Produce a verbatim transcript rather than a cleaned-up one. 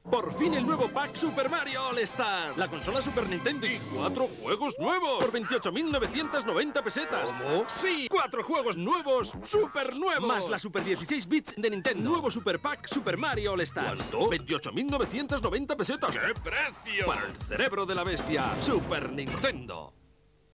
Por fin el nuevo pack Super Mario All Star. La consola Super Nintendo y cuatro juegos nuevos por veintiocho mil novecientas noventa pesetas. ¿Cómo? Sí, cuatro juegos nuevos, super nuevos. Más la Super dieciséis bits de Nintendo. Nuevo Super Pack Super Mario All Star. ¿Cuánto? veintiocho mil novecientas noventa pesetas. ¡Qué precio! Para el cerebro de la bestia, Super Nintendo.